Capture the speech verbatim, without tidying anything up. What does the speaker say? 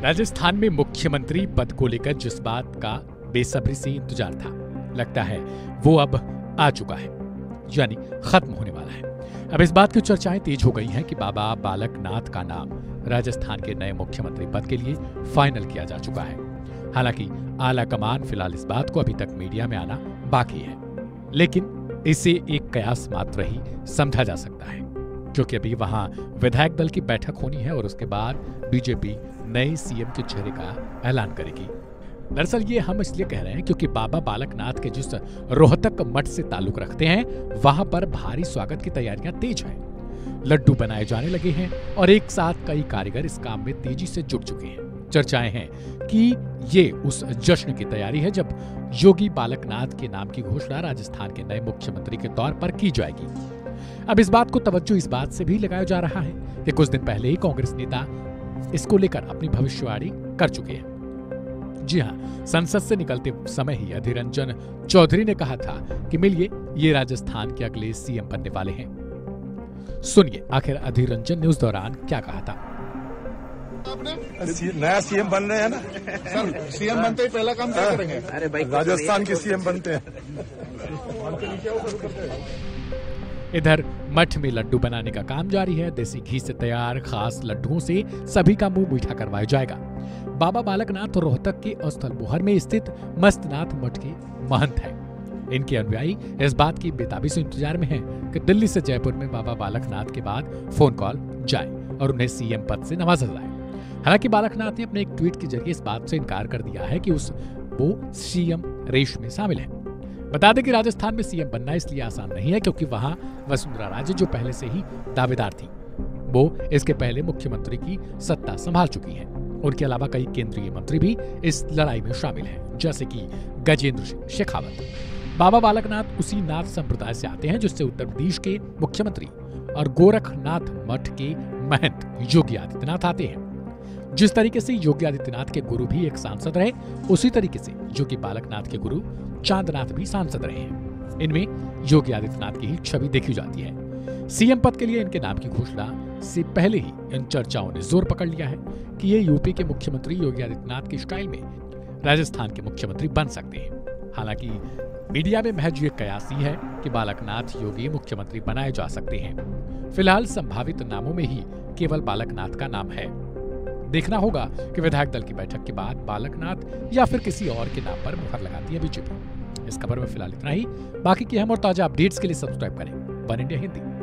राजस्थान में मुख्यमंत्री पद को लेकर जिस बात का बेसब्री से इंतजार था, लगता है वो अब आ चुका है, यानी खत्म होने वाला है। अब इस बात की चर्चाएं तेज हो गई हैं कि बाबा बालक नाथ का नाम राजस्थान के नए मुख्यमंत्री पद के लिए फाइनल किया जा चुका है। हालांकि आला कमान फिलहाल इस बात को अभी तक मीडिया में आना बाकी है, लेकिन इसे एक कयास मात्र ही समझा जा सकता है, क्योंकि अभी वहां विधायक दल की बैठक होनी है और उसके बाद बीजेपी नए सीएम के चेहरे का ऐलान करेगी। दरअसल ये हम इसलिए कह रहे हैं क्योंकि बाबा बालक नाथ के जिस रोहतक मठ से ताल्लुक रखते हैं, वहां पर भारी स्वागत की तैयारियां तेज हैं। लड्डू बनाए जाने लगे हैं और एक साथ कई कारीगर इस काम में तेजी से जुट चुके हैं। चर्चाएं हैं कि ये उस जश्न की तैयारी है जब योगी बालकनाथ के नाम की घोषणा राजस्थान के नए मुख्यमंत्री के तौर पर की जाएगी। अब इस बात को तवज्जो इस बात से भी लगाया जा रहा है कि कुछ दिन पहले ही कांग्रेस नेता इसको लेकर अपनी भविष्यवाणी कर चुके हैं। जी हां, संसद से निकलते समय ही अधीर रंजन चौधरी ने कहा था कि मिलिए, ये राजस्थान के अगले सीएम बनने वाले हैं। सुनिए आखिर अधीर रंजन ने उस दौरान क्या कहा था। नया सीएम बन रहे हैं ना सर, सीएम बनते ही पहला काम क्या करेंगे? अरे भाई, राजस्थान के सीएम बनते हैं। इधर मठ में लड्डू बनाने का काम जारी है। देसी घी से तैयार खास लड्डुओं से सभी का मुंह मीठा करवाया जाएगा। बाबा बालकनाथ रोहतक के अस्थल बोहर में स्थित मस्तनाथ मठ के महंत हैं। इनके अनुयायी इस बात की बेताबी से इंतजार में हैं कि दिल्ली से जयपुर में बाबा बालकनाथ के बाद फोन कॉल जाए और उन्हें सीएम पद से नवाजा जाए। हालांकि बालकनाथ ने अपने एक ट्वीट के जरिए इस बात से इनकार कर दिया है कि उस वो सीएम रेस में शामिल है। बता दें कि राजस्थान में सीएम बनना इसलिए आसान नहीं है क्योंकि वहां वसुंधरा राजे जो पहले से ही दावेदार थी, वो इसके पहले मुख्यमंत्री की सत्ता संभाल चुकी हैं। उनके अलावा कई केंद्रीय मंत्री भी इस लड़ाई में शामिल हैं, जैसे कि गजेंद्र सिंह शेखावत। बाबा बालकनाथ उसी नाथ संप्रदाय से आते हैं जिससे उत्तर प्रदेश के मुख्यमंत्री और गोरखनाथ मठ के महंत योगी आदित्यनाथ आते हैं। जिस तरीके से योगी आदित्यनाथ के गुरु भी एक सांसद रहे, उसी तरीके से योगी बालकनाथ के गुरु चांदनाथ भी सांसद रहे हैं। इनमें योगी आदित्यनाथ की ही छवि देखी जाती है। सीएम पद के लिए इनके नाम की घोषणा से पहले ही इन चर्चाओं ने जोर पकड़ लिया है कि ये यूपी के मुख्यमंत्री योगी आदित्यनाथ के स्टाइल में राजस्थान के मुख्यमंत्री बन सकते हैं। हालांकि मीडिया में महज ये कयास ही है कि बालकनाथ योगी मुख्यमंत्री बनाए जा सकते हैं। फिलहाल संभावित नामों में ही केवल बालकनाथ का नाम है। देखना होगा कि विधायक दल की बैठक के बाद बालकनाथ या फिर किसी और के नाम पर मुहर लगाती है बीजेपी। इस खबर में फिलहाल इतना ही। बाकी की अहम और ताजा अपडेट्स के लिए सब्सक्राइब करें वन इंडिया हिंदी।